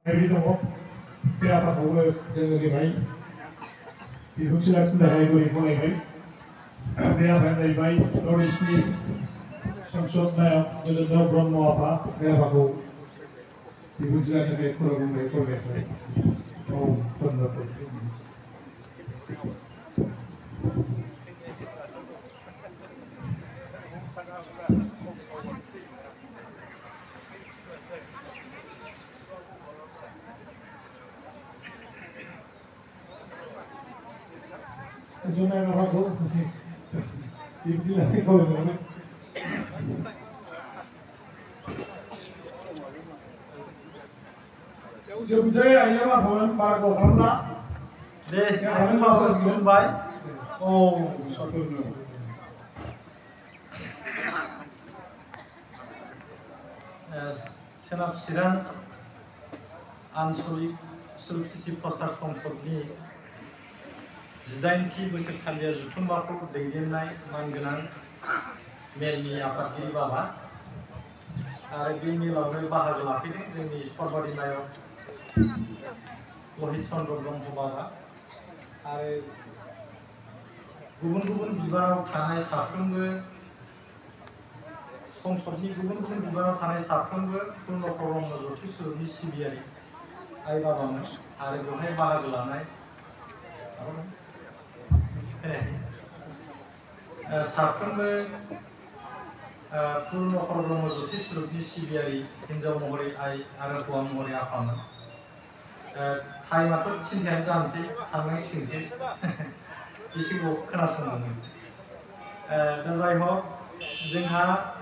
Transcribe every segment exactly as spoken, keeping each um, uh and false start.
Every dong, kaya pa ko dengan baik. Ibu sila tunda kayu ini mulai baik. Kaya pa dari baik. Lord Isni, samsut na dengan no Brahmo apa, kaya pa ko. Ibu sila tunda kurang mulai kurang baik. Oh, tunda tu. Jangan apa kau, ibu tidak tahu mana. Jom saya ayam apa pun para kau karena deh, kami masuk Mumbai. Oh, satu dulu. Senap Siran Ansolik Sulukiti Pasar Somfordni जिदाइनथि बोसोरसालिया जुथुम्बाखौ दैदेननाय मानगोनां मेलनि आफादगिरि बाबा आरो बे मेलावनो बाहागो लाफैदों जोंनि सर्बादिनायक लहित चन्द्र ब्रह्म बाबा आरो गुबुन गुबुन बिबानाव थानाय साफ्रोमबो संसदनि गुबुन गुबुन बिबानाव थानाय साफ्रोमबो पूर्ण ब्रह्म ज्योति स्वरूपनि सिबियारि आइ बाबामोन आरो बेवहाय बाहागो लानाय साफ्रोमबो पूर्ण ब्रह्म ज्योति स्वरूपनि सिबियारि हिन्जाव महरै आइ आरो हौवा महरै आफामोन टाइमाथ' थिनथायानो जानोसै थांनांसिगोनसै एसेखौ खोनासंनांगोन दा जाय हक जोंहा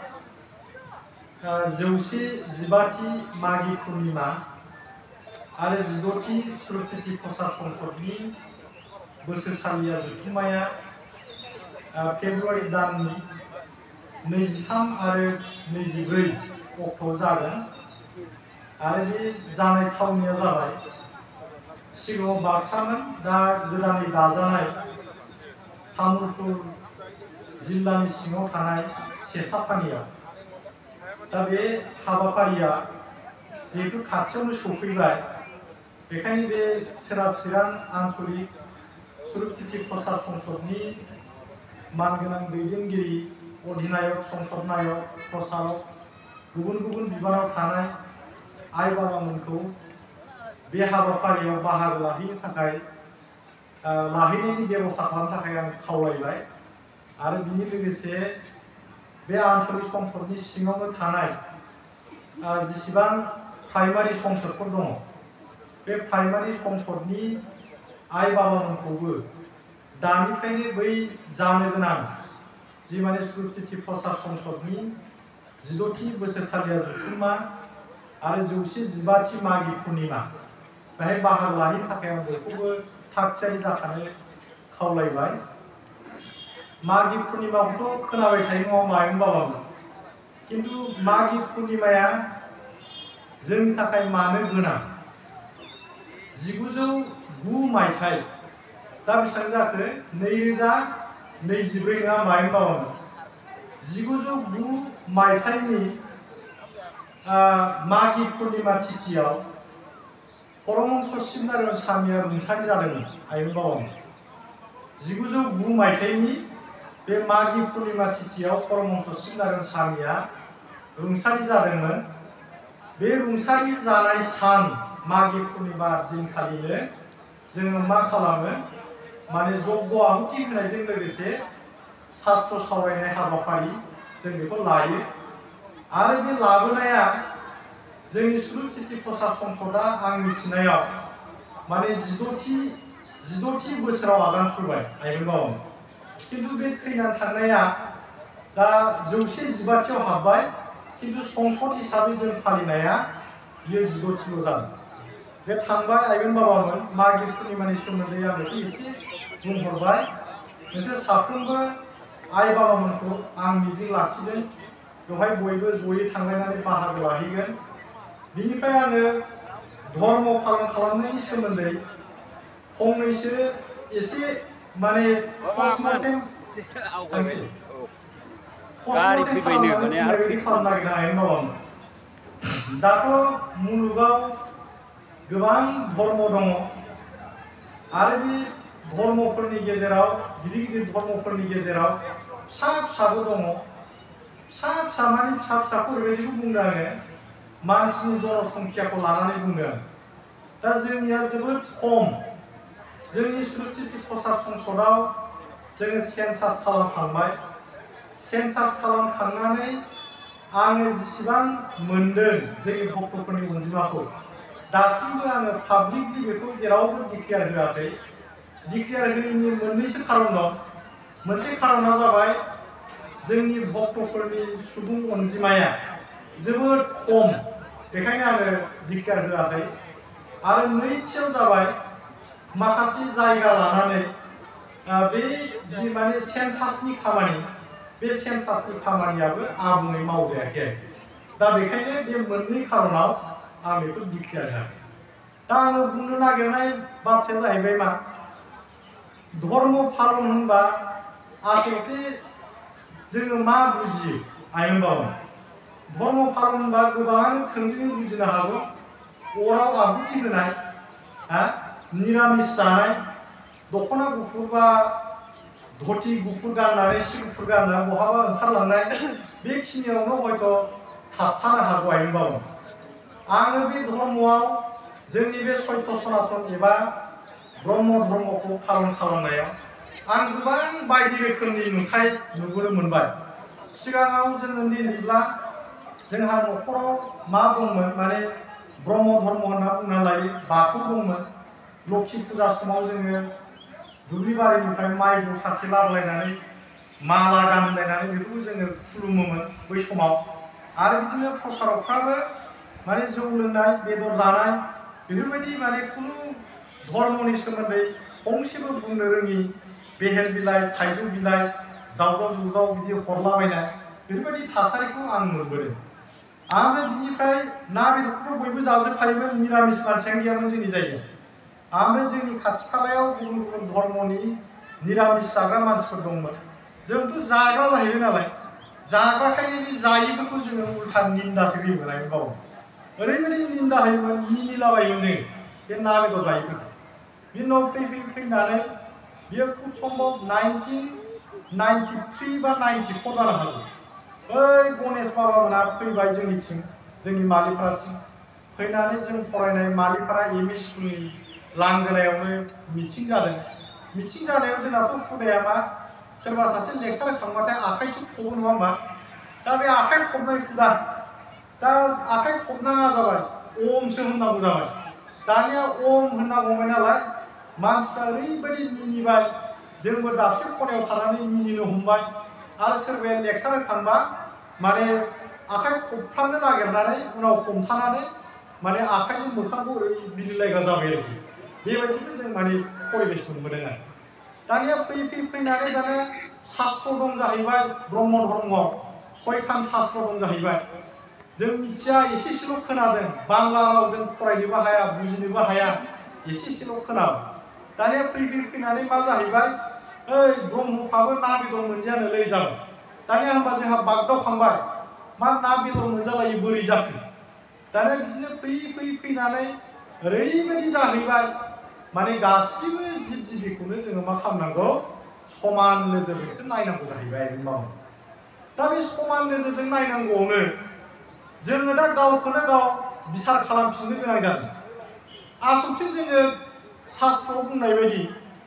जौसे जिबाथि मागि पुर्णिमा आरो जिद'थि सुरुक्ति प्रसाद संसदनि बोसोरसालिया जुथुम्माया फेब्रुवारि दाननि नैजिथाम आरो नैजिब्रै अक्ट'आव जागोन आरो बे जानाय थावनिया जाबाय सिगाङाव बाक्सामोन दा गोदानै दाजानाय तामुलपुर जिल्लानि सिङाव थानाय सेसापानियाव दा बे हाबाफारिया जिहेतु खाथियावनो सफैबाय बेखायनो बे सोनाब चिरां आन्चलिक सुरुक्ति प्रसाद संसदनि मानगोनां दैदेनगिरि अधिनायक संसद नायक प्रसारक गुबुन गुबुन बिबानाव थानाय आइ बाबामोनखौ बे हाबाफारियाव बाहागो लाहैनो थाखाय लाहैनायनि बेबस्था खालामनो थाखाय आं खावलायबाय आरो बिनि लोगोसे बे आन्चलिक संसदनि सिङावनो थानाय जेसेबां प्राइमारि संसदफोर दङ बे प्राइमारि संसदनि आइ बाबामोनखौबो दानिफ्रायनो बै जानो गोनां जि माने सुरुक्ति प्रसाद संसदनि जिद'थि बोसोरसालिया जुथुम्मा आरो जौसे जिबाथि मागि पुर्णिमा बेहाय बाहागो लाहैनो थाखाय आं बयखौबो थाग थियारि जाखानो खावलायबाय मागि पुर्णिमाखौथ' खोनाबाय थायो नङा मायं बाबामोन किन्तु मागि पुर्णिमाया जोंनि थाखाय मानो गोनां जिगुजौ गु मायथाइ दा बेसेबां जाखो नैरोजा नैजिब्रै नङा मायं बाबामोन जिगुजौ गु मायथाइनि मागि पुर्णिमा तिथियाव परमहंस शिबनारायण स्वामिया रुंसारि जादोंमोन आयं बाबामोन जिगुजौ गु मायथाइनि बे मागि पुर्णिमा तिथियाव परमहंस शिबनारायण स्वामिया रुंसारि जादोंमोन बे रुंसारि जानाय सान मागि पुर्णिमा दिनखालिनो जोङो मा खालामो माने जग्य आहुति होनायजों लोगोसे शास्त्र सावरायनाय हाबाफारि जों बेखौ लायो आरो बे लाबोनाया जोंनि सुरुक्ति प्रसाद संसदा आं मिथिनायाव माने जिद'थि जिद'थि बोसोराव आगान सुरबाय आयं बाबामोन किन्तु बे थैनानै थांनाया दा जौसे जिबाथियाव हाबबाय किन्तु संसद हिसाबै जों फालिनाया बियो जिद'थिल' जादों बे थांबाय आयं बाबामोन मागि पुर्णिमानि सोमोन्दै आं बेखौ एसे बुंहरबाय नोंसोर साफ्रोमबो आइ बाबामोनखौ आं मिजिं लाखिदों बेवहाय बयबो जयै थांलायनानै बाहागो लाहैगोन बिनिफ्राय आङो धर्म पालन खालामनायनि सोमोन्दै फंनैसो एसे माने पस्टमर्टेम खालामनो नागिरनाय बाबामोन दाथ' मुलुगाव गोबां धर्म दङ आरो बे धर्मफोरनि गेजेराव गिदिर गिदिर धर्मफोरनि गेजेराव फिसा फिसाबो दङ फिसा फिसा माने फिसा फिसाखौ ओरैबायदिखौ बुंदों आङो मानसिनि जनसंख्याखौ लानानै बुंदों दा जोंनिया जोबोद खम जोंनि सुलुसिति प्रसाद संसदआव जोङो सेन्सास खालामखांबाय सेन्सास खालामखांनानै आङो जेसेबां मोनदों जोंनि भक्तफोरनि अनजिमाखौ दासिमबो आङो पाब्लिकलि बेखौ जेरावबो डिक्लेयार होआखै डिक्लेयार होयैनि मोननैसो खारन दं मोनसे खारना जाबाय जोंनि भक्तफोरनि सुबुं अनजिमाया जोबोद खम बेखायनो आङो डिक्लेयार होआखै आरो नैथियाव जाबाय माखासे जायगा लानानै बे जि माने सेन्सासनि खामानि बे सेन्सासनि खामानियाबो आबुङै मावजायाखै दा बेखायनो बे मोननै खारनाव आं बेखौ डिक्लेयार होआखै दा आङो बुंनो नागिरनाय बाथ्राया जाहैबाय मा धर्म फालन होनबा आसलते जोङो मा बुजियो आयं बाबा धर्म फालन होनबा गोबाङानो थोंजोङै बुजिनो हागौ अराव आहुति होनाय निरामिस जानाय दख'ना गुफुर बा धोती गुफुर गाननानै सि गुफुर गाननानै बहाबा ओंखारलांनाय बेखिनियावनो हयथ' थाबथानो हागौ आयं बाबा आङो बे धर्मआव जोंनि बे सत्य सनातन एबा ब्रह्म धर्मखौ फालन खालामनायाव आं गोबां बायदि रोखोमनि नुथाय नुबोनो मोनबाय सिगाङाव जों उन्दै उन्दैब्ला जोंहा न'खराव मा दंमोन माने ब्रह्म धर्म होनना बुंना लायो बाथौ दंमोन लक्षी फुजा समाव जोङो दुब्लिबारिनिफ्राय माइ गसासे लाबोलायनानै माला गानलायनानै बेखौ जोङो खुलुमोमोन बै समाव आरो बिदिनो प्रसारकफ्राबो माने जौ लोंनाय बेदर जानाय बेफोरबायदि माने खुनु धर्मनि सोमोन्दै फंसेबो बुंनो रोङि बेहेल बिलाइ थाइजौ बिलाइ जावजाव जुवजाव बिदि हरलाबायनाय बेफोरबायदि थासारिखौ आं मोनबोदों आरो बिनिफ्राय ना बेदरखौथ' बयबो जाजोबखायोमोन निरामिस मानसियानो गैयामोन जोंनि जायगायाव आरो जोंनि खाथि खालायाव गुबुन गुबुन धर्मनि निरामिस जाग्रा मानसिफोर दंमोन जोंथ' जाग्रा जाहैबाय नालाय जाग्राखायनो बे जायैफोरखौ जोङो उल्था निन्दासो होयोमोन आयं बाबा ओरैबायदि निन्दा होयोमोन मिनिलाबायोमोन जों बे ना बेदर जायैफोरखौ बे उनाव फैयै फैनानै बियो खुब सम्भब नाइनटिन नाइनटि थ्रि बा नाइनटि फर जानो हागौ बै गणेश बाबामोना फैबाय जोंनिथिं जोंनि मालिपाराथिं फैनानै जों फरायनाय मालिपारा एम इ स्कुलनि लांगोनायावनो मिथिं जादों मिथिं जानायाव जोंनाथ' हुदाया मा सोरबा सासे लेक्सार होखांबाथाय आखाइसो खबो नङा होमबा दा बे आखाइ खबनाय हुदा दा आखाइ खबनाङा जाबाय ओमसो होननांगौ जाबाय दानिया ओम होनना बुंबाय नालाय मानसिफ्रा ओरैबायदि मिनिबाय जोंबो दाबसे खनायाव थानानै मिनिनो हमबाय आरो सोरबाया लेक्सार होखांबा माने आखाइ खबफ्लांनो नागिरनानै उनाव हमथानानै माने आखाइनि मोखांखौ ओरै बिलिलायग्रा जाबाय आरोखि बेबायदिनो जों माने परिबेस मोनबोदों आरो दानिया फैयै फैयै फैनानै दाना शास्त्र दं जाहैबाय ब्रह्म धर्मआव सयखान शास्त्र दं जाहैबाय जों मिथिया एसेसेल' खोनादों बांला रावजों फरायनोबो हाया बुजिनोबो हाया एसेसेल' खोनादों दानिया फैयै फैयै फैनानै मा जाहैबाय ओइ ब्रह्मफ्राबो ना बेदर मोनजायानोलै जाबाय दानिया होनबा जोंहा बागदावखांबाय मा ना बेदर मोनजालायो बोरै जाखो दानिया बिदिनो फैयै फैयै फैनानै ओरैबायदि जाहैबाय माने गासिबो जिब जिबिखौनो जोङो मा खालामनांगौ समान नोजोरजोंसो नायनांगौ जाहैबाय आयं दा बे समान नोजोरजों नायनांगौआवनो जोङो दा गावखौनो गाव बिसार खालामफिननो गोनां जादों आसलथे जोङो शास्त्रआव बुंनाय बायदि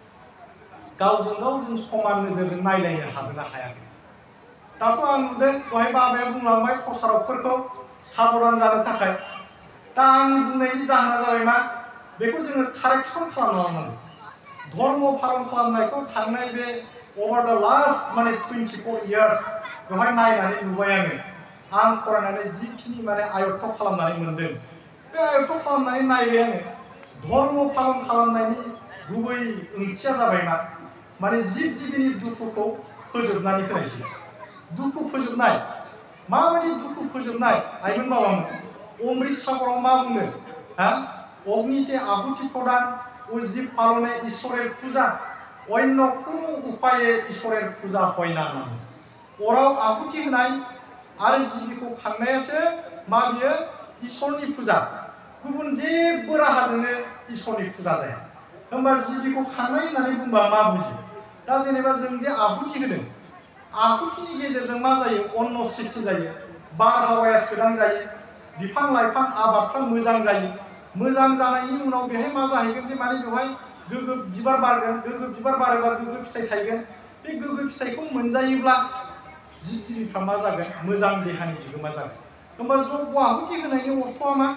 गावजों गाव जों समान नोजोरजों नायलायनो हादों ना हायाखै दाथ' आं नुदों दहाय बाबाया बुंलांबाय प्रसारकफोरखौ साबधान जानो थाखाय दा आंनि बुंनायनि जाहोना जाबाय मा बेखौ जोङो कारेक्सन खालामना लानांगौ धर्म फालन खालामनायखौ थांनाय बे अभार द लास्ट माने टुवेन्टिफर इयार्स बेवहाय नायनानै नुबाय आङो आं फरायनानै जिखिनि माने आयत्त खालामनानै मोनदों बे आयत्त खालामनानै नायबाय आङो धर्म फालन खालामनायनि गुबै ओंथिया जाबाय मा माने जिब जिबिनि दुखुखौ फोजोबनानै होनायसै दुखु फोजोबनाय माबायदि दुखु फोजोबनाय आयमोन बाबामोन अमृत सागराव मा बुंदों हा अग्निते आहुति प्रदान ও জীব পালনে ঈশ্বরের পূজা অন্য কোনো উপায়ে ঈশ্বরের পূজা হয় না ওরাও আহুতি होनाय आरो जिबिखौ खांनायासो मा बियो इसोरनि फुजा गुबुन जेबो राहाजोंनो इसोरनि फुजा जाया। होमबा जिबिखौ खांनाय होननानै बुंबा मा बुजि? दा जेनेबा जों जे आहुति होदों, आहुतिनि गेजेरजों मा जायो? अन्न सृष्टि जायो, बारहावाया सोदां जायो, बिफां लाइफां आबादफ्रा मोजां जायो। मोजां जानायनि उनाव बेहाय मा जाहैगोन जे माने बेवहाय गोग्गो बिबार बारगोन, गोग्गो बिबार बारोबा गोग्गो फिथाइ थायगोन। बे गोग्गो फिथाइखौ मोनजायोब्ला जिब जिबिफ्रा मा जागोन? मोजां देहानि बिगोमा जागोन। होमबा जग्य आहुति होनायनि अर्थआ मा?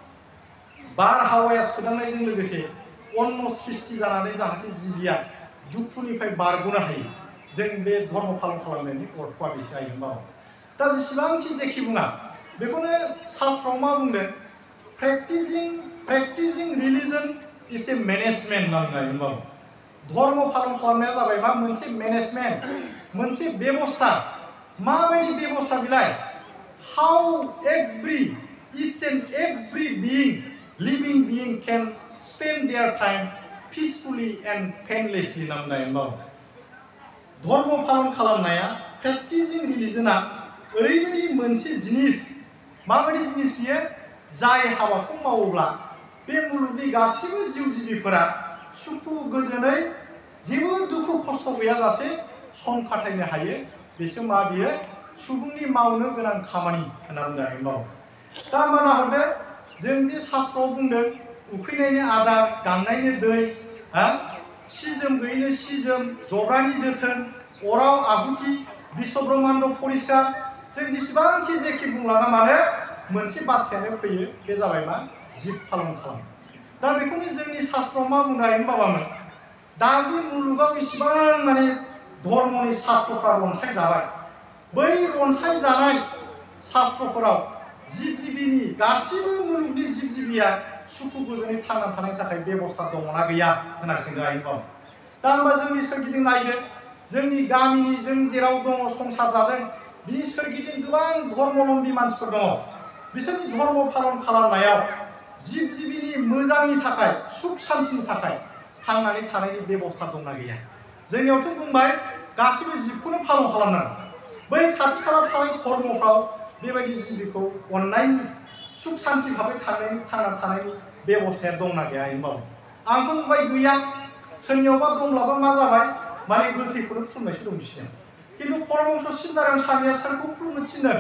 बारहावाया सोदांनायजों लोगोसे अन्न सृष्टि जानानै जाहाथे जिबिया दुखुनिफ्राय बारग'नो हायो। जों बे धर्म पालन खालामनायनि अर्थआ बेसो जायो होमबा। दा जेसेबांखि जेखि बुङा बेखौनो शास्त्रआव मा बुंदों? प्रेक्टिसिं प्रेक्टिसिं रिलिजन इज ए मेनेजमेन्ट होननाय होमबा। धर्म पालन खालामनाया जाबाय मा? मोनसे मेनेजमेन्ट, मोनसे बेबस्था। माबायदि बेबस्था बिलाय? How every each and every being living being can spend their time peacefully and painlessly होननाय होमबा। धर्म पालन खालामनाया प्रेक्टिसिं रिलिजना ओरैबायदि मोनसे जिनिस, माबायदि जिनिस बियो? जाय हाबाखौ मावोब्ला बे मुलुगनि गासिबो जिउ जिबिफोरा सुखु गोजोनै जेबो दुखु खस्थ' गैयाजासे सम खाथायनो हायो। बेसो मा बियो? सुबुंनि मावनो गोनां खामानि होनना बुंनाय होमबा। दा मा नाहरदो? जों जे शास्त्रआव बुंदों उखैनायनि आदार, गांनायनि दै, हा सि जोम गैयैनो सि जोम, जग्रानि जोथोन, अराव आहुति, बिश्व ब्रह्माण्ड परिस्कार। जों जेसेबांखि जेखि बुंलाङा मानो मोनसे बाथ्रायानो फैयो, बे जाबाय मा? जिब पालन खालाम। दा बेखौनो जोंनि शास्त्रआव मा बुंनो हायो बाबामोन? दा जे मुलुगाव इसिबां माने धर्मनि शास्त्रफ्रा रनसाय जाबाय, बै रनसाय जानाय शास्त्रफोराव जिब जिबिनि गासिबो मुलुगनि जिब जिबिया सुखु गोजोनै थांना थानायनि थाखाय बेबस्था दङना गैया होनना सोंनो हायो बाबा। दा होमबा जोंनि सोरगिदिं नायदो, जोंनि गामिनि जों जेराव दङ संसार जादों बिनि सोरगिदिं गोबां धर्मलम्बी मानसिफोर दङ। बिसोरनि धर्म पालन खालामनायाव जिब जिबिनि मोजांनि थाखाय, सुख शान्तिनि थाखाय थांनानै थानायनि बेबस्था दंना गैया? जोंनियावथ' बुंबाय गासिबो जिबखौनो पालन खालामनांगौ। बै खाथि खाला थानाय धर्मफ्राव बेबायदि जिबिखौ अननायनि, सुख शान्ति भाबै थानायनि, थांना थानायनि बेबस्थाया दंना गैया होनबाबो? आंथ' नुबाय गैया। सोरनियावबा दंब्लाबो मा जाबाय? माने गोथैखौनो खुलुमनायसो दं बिसिनाव। खिन्थु परमहंस शिवनारायण स्वामीया सोरखौ खुलुमनो थिनदों?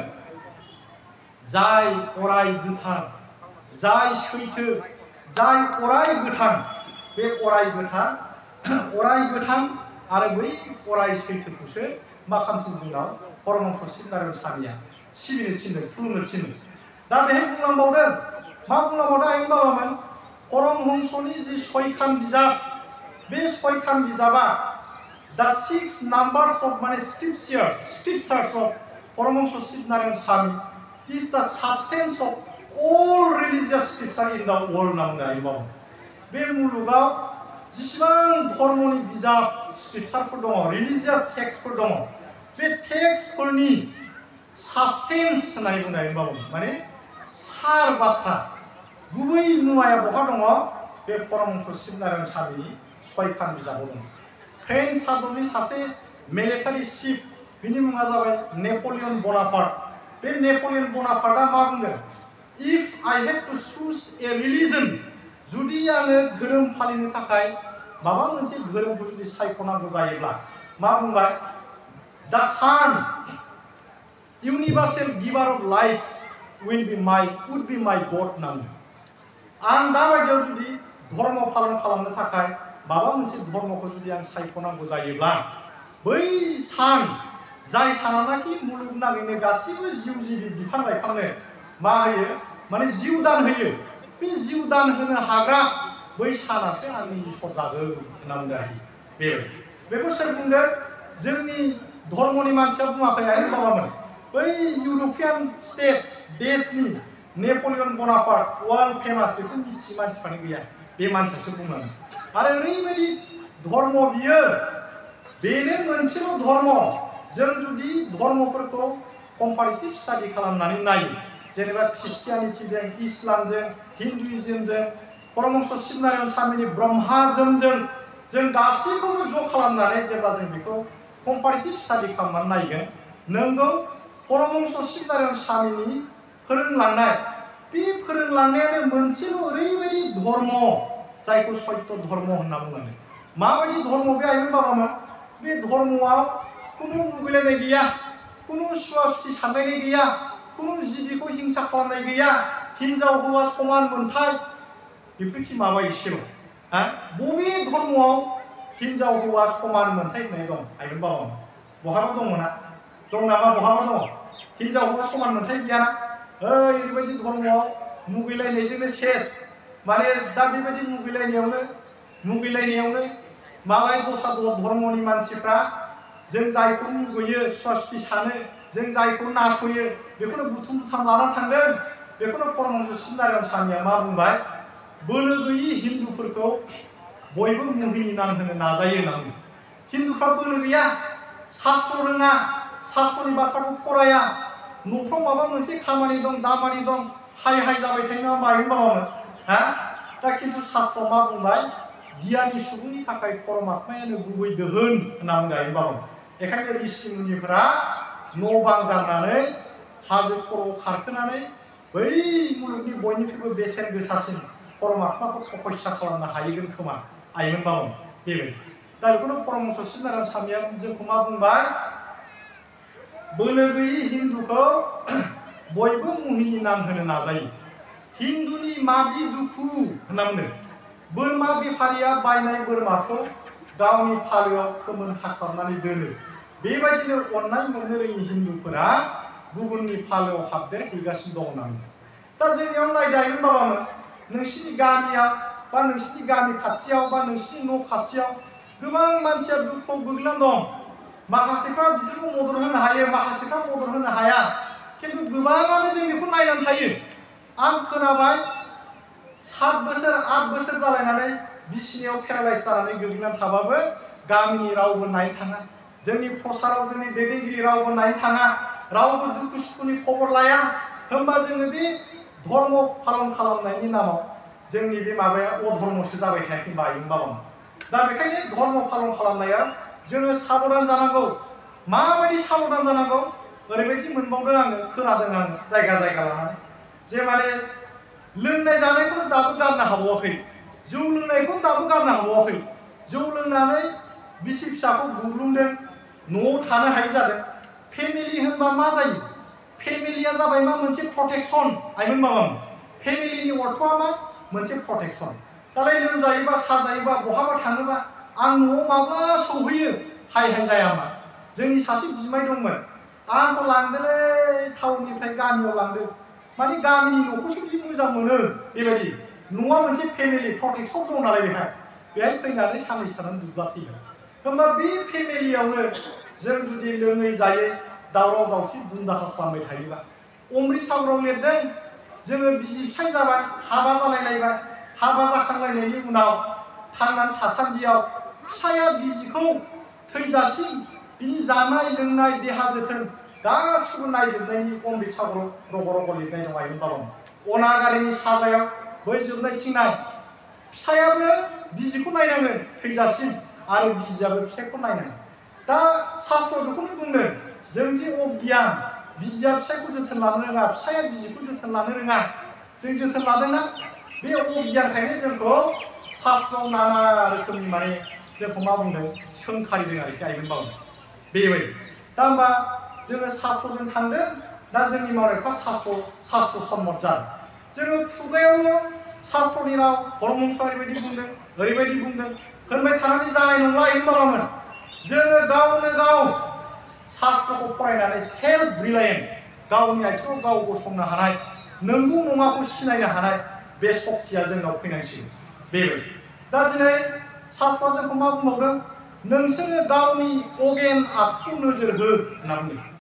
जाय अराय गोथार, जाय सैथो, जाय अराय गोथां। बे अराय गोथार, अराय गोथां आरो बै अराय सैथोखौसो मा खालामसिन जोंनाव परमहंस शिवनारायण स्वामीया सिबिनो थिनदों, खुलुमनो थिनदों। दा बेहाय बुंलांबावदों, मा बुंलांबावदों आयं बाबामोन? परमहंसनि जि सयखान बिजाब, बे सयखान बिजाबा दा सिक्स नाम्बार्स अफ माने scripture scriptures of Paramahansa Shivnarayan Swami is the substance of all religious scripture in the world होनना बुंदों। बे मुलुगाव जेसेबां धर्मनि बिजाब स्क्रिप्चारफोर दङ, रिलिजियास टेक्सटफोर दङ, बे टेक्सटफोरनि साबस्टेंस होननानै बुंदों। माने सार बाथ्रा, गुबै मुवाया बहा दङ? बे परमहंस शिवनारायण स्वामीनि सयखान बिजाबाव दङ। फ्रेन्स हादरनि सासे मिलिटारि चिफ, बिनि मुङा जाबाय नेपलियन बनापार्ट। बे नेपलियन बनापार्टआ मा बुंदों? If I have to choose a religion, जुदि आङो धोरोम फालिनो थाखाय माबा मोनसे धोरोमखौ जुदि सायख'नांगौ जायोब्ला मा बुंबाय? The Son, universal giver of life, will be my would be my God होननानै। आं दा बायदियाव जुदि धर्म पालन खालामनो थाखाय माबा मोनसे धर्मखौ जुदि आं सायख'नांगौ जायोब्ला बै सान, जाय सानानाखि मुलुगनाङैनो गासिबो जिउ जिबि बिफां लाइफांनो मा होयो? माने जिउ दान होयो। बे जिउ दान होनो हाग्रा बै सानासो आंनि इसोर जागोन होनना बुंदों आरोखि। बे बेखौ सोर बुंदों? जोंनि धर्मनि मानसिया बुङाखै आरो बाबामोन। बै इउर'पियान स्टेट देशनि नेपलियन बनापार्ट, वर्ल्ड फेमास, बेखौ मिथियै मानसिफ्रानो गैया। बे मानसियासो बुंनांगौ। आरो ओरैबायदि धर्म बियो, बेनो मोनसेल' धर्म। जों जुदि धर्मफोरखौ कम्पारेटिभ स्टाडि खालामनानै नायो, जेनेबा ख्रिस्टियानिटिजों, इस्लामजों, हिन्दुइजमजों, परमहंस शिवनारायण स्वामीनि ब्रह्माजमजों जों गासैखौबो ज' खालामनानै जेब्ला जों बेखौ कम्पारेटिभ स्टाडि खालामनानै नायगोन, नोंगौ परमहंस शिवनारायण स्वामीनि फोरोंलांनाय बे फोरोंलांनायानो मोनसेल' ओरैबायदि धर्म जायखौ सत्य धर्म होनना बुङो। माबायदि धर्म बे आइमोन बाबामोन? बे धर्मआव कुनु मुगैलायनाय गैया, कुनु सुवा सुथि सानलायनाय गैया, कुनु जिबिखौ हिंसा खालामनाय गैया, हिनजाव हौवा समान मोनथाय बेफोरखि माबा एसेल'। हा बबे धर्मआव हिनजाव हौवा समान मोनथाय होननाय दं आइमोन बाबामोन? बहाबा दंमोना? दं नामा? बहाबा दङ? हिनजाव हौवा समान मोनथाय गैयाना? ओइ ओरैबायदि धर्मआव मुगैलायनायजोंनो सेस। माने दा बेबायदि मुगैलायनायावनो मुगैलायनायावनो मालाय दस्रा धर्मनि मानसिफ्रा जों जायखौ मुगैयो, सुवा सुथि सानो, जों जायखौ नासयो बेखौनो बुथुम बुथाम लानानै थांदों। बेखौनो परमहंस शिबनारायण स्वामिया मा बुंबाय? बोलो गैयि हिन्दुफोरखौ बयबो मुहिनि नांहोनो नाजायो होनना बुङो। हिन्दुफ्रा बोलो गैया, शास्त्र रोङा, शास्त्रनि बाथ्राखौ फराया, न'फ्राव माबा मोनसे खामानि दं, दामानि दं, हाय हाय जाबाय थायो नङा माइमोन बाबामोन? हा दा खिन्थु शास्त्रआ मा बुंबाय? गियानि सुबुंनि थाखाय परमात्मायानो गुबै दोहोन होनना बुंदों आइमोन बाबामोन। बेखायनो ऋषि मुनिफोरा न' बां गारनानै हाजो खर'आव खारखोनानै बै मुलुगनि बयनिख्रुइबो बेसेन गोसासिन परमात्माखौ तपस्या खालामनो हाहैगोन खोमा आइमोन बाबामोन। बेबायदि दा बेखौनो परमहंस शिबनारायण स्वामिया जोंखौ मा बुंबाय? बोलो गैयि हिन्दुखौ बयबो मुहिनि नांहोनो नाजायो। हिन्दुनि मादि दुखु होनना बुंदों। बोरमा बेफारिया बायनाय बोरमाखौ गावनि फालोआव खोमोन खाख्लाबनानै दोनो। बेबायदिनो अननाय मोननो रोङि हिन्दुफोरा गुबुननि फालोआव हाबदेरहैगासिनो दं होनना बुंदों। दा जोंनियाव नायदो आइमोन बाबामोन, नोंसिनि गामियाव बा नोंसिनि गामि खाथियाव बा नोंसिनि न' खाथियाव गोबां मानसिया दुखुआव गोग्लैनानै दं। माखासेफ्रा बिसोरखौ मदद होनो हायो, माखासेफ्रा मदद होनो हाया, खिन्थु गोबाङानो जों बेखौ नायनानै थायो। आं खोनाबाय सात बोसोर आठ बोसोर जालायनानै बिसिनायाव पेरालाइज जानानै गोग्लैनानै थाबाबो गामिनि रावबो नायनो थाङा, जोंनि प्रसाराव जोंनि दैदेनगिरि रावबो नायनो थाङा, रावबो दुखु सुखुनि खबर लाया। होमबा जोङो बे धर्म पालन खालामनायनि नामाव जोंनि बे माबाया अधर्मसो जाबाय थायाखै होनबा आइमोन बाबामोन? दा बेखायनो धर्म पालन खालामनायाव जोङो साबधान जानांगौ। माबायदि साबधान जानांगौ? ओरैबायदि मोनबावदों आङो, खोनादों आङो जायगा जायगा लानानै, जे माने लोंनाय जानायखौनो दाबो गारनो हाबावाखै, जौ लोंनायखौनो दाबो गारनो हाबावाखै। जौ लोंनानै बिसि फिसाखौ बुग्लुंदों, न'आव थानो हायि जादों। फेमिलि होनबा मा जायो? फेमिलिया जाबाय मा? मोनसे प्रटेक्सन आइमोन बाबामोन। फेमिलिनि अर्थआ मा? मोनसे प्रटेक्सन। दालाय लोमजायोबा साजायोबा बहाबा थाङोबा आं न'आव माब्ला सौहैयो हाय हाय जाया मा? जोंनि सासे बिमाय दंमोन, आंखौ लांदोलै टाउननिफ्राय गामियाव लांदों। माने गामिनि न'खौसो बिदि मोजां मोनो। बेबायदि न'आ मोनसे फेमिलि प्रटेक्सन दं नालाय बेहाय बेहाय फैनानै साननैसो थानानै दुब्ला थैबाय। होमबा बे फेमिलियावनो जों जुदि लोङै जायै दावराव दावसि दुमदाखा खालामबाय थायोबा, अमृत सागराव लिरदों जोङो बिसि फिसाय जाबाय, हाबा जालायलायबाय, हाबा जाखांलायनायनि उनाव थांनानै थासान्दियाव फिसाया बिसिखौ थैजासिम बिनि जानाय लोंनाय देहा जोथोन गासिबो नायजोबनायनि अमृत सागराव रग' रग' लिरनाय दं आइमोन बाबामोन। अनागारिनि साजायाव बै जोबनायथिंनाय फिसायाबो बिसिखौ नायनांगोन थैजासिम आरो बिसियाबो फिसायखौ नायनांगोन। दा शास्त्रआव बेखौनो बुंदों जों जे अगियान, बिसिया फिसायखौ जोथोन लानो रोङा, फिसाया बिसिखौ जोथोन लानो रोङा, जों जोथोन लादोंना? बे अगियानखायनो जोंखौ शास्त्रआव नाना रोखोमनि माने जोंखौ मा बुंदों? सोंखारिदों आरोखि आइमोन बाबामोन। बेबायदि दा होमबा जोङो शास्त्रजों थांदों, दा जोंनि मावनायफ्रा शास्त्र शास्त्र सम्मत जादों। जोङो खुगायावल' शास्त्रनि राव परमहंसआ ओरैबायदि बुंदों, ओरैबायदि बुंदों होनबाय थानानै जानाय नंला आइमोन बाबामोन। जोङो गावनो गाव शास्त्रखौ फरायनानै सेल्फ रिलायेन्ट, गावनि आथिङाव गाव गसंनो हानाय, नंगौ नङाखौ सिनायनो हानाय बे सक्तिया जोंनाव फैनांसिगोन। बेबायदि दा दिनै शास्त्रआ जोंखौ मा बुंबावदों? नोंसोरो गावनि अगेन आखुखौ नोजोर हो होनना बुंदों।